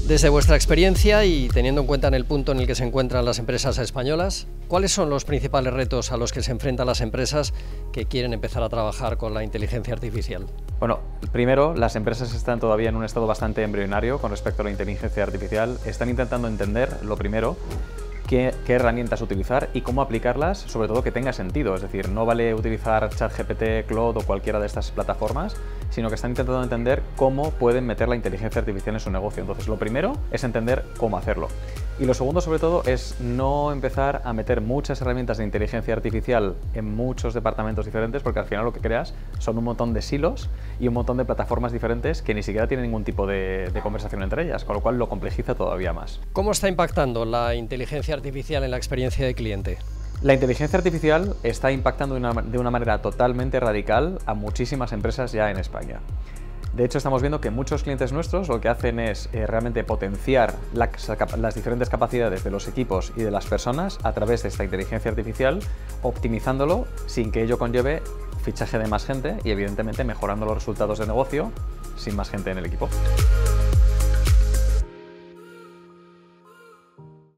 Desde vuestra experiencia y teniendo en cuenta en el punto en el que se encuentran las empresas españolas, ¿cuáles son los principales retos a los que se enfrentan las empresas que quieren empezar a trabajar con la inteligencia artificial? Bueno, primero, las empresas están todavía en un estado bastante embrionario con respecto a la inteligencia artificial. Están intentando entender, lo primero, qué herramientas utilizar y cómo aplicarlas, sobre todo que tenga sentido. Es decir, no vale utilizar ChatGPT, Claude o cualquiera de estas plataformas, sino que están intentando entender cómo pueden meter la inteligencia artificial en su negocio. Entonces, lo primero es entender cómo hacerlo. Y lo segundo, sobre todo, es no empezar a meter muchas herramientas de inteligencia artificial en muchos departamentos diferentes, porque al final lo que creas son un montón de silos y un montón de plataformas diferentes que ni siquiera tienen ningún tipo de conversación entre ellas, con lo cual lo complejiza todavía más. ¿Cómo está impactando la inteligencia artificial en la experiencia de cliente? La inteligencia artificial está impactando de una manera totalmente radical a muchísimas empresas ya en España. De hecho, estamos viendo que muchos clientes nuestros lo que hacen es realmente potenciar las diferentes capacidades de los equipos y de las personas a través de esta inteligencia artificial, optimizándolo sin que ello conlleve fichaje de más gente y, evidentemente, mejorando los resultados de negocio sin más gente en el equipo.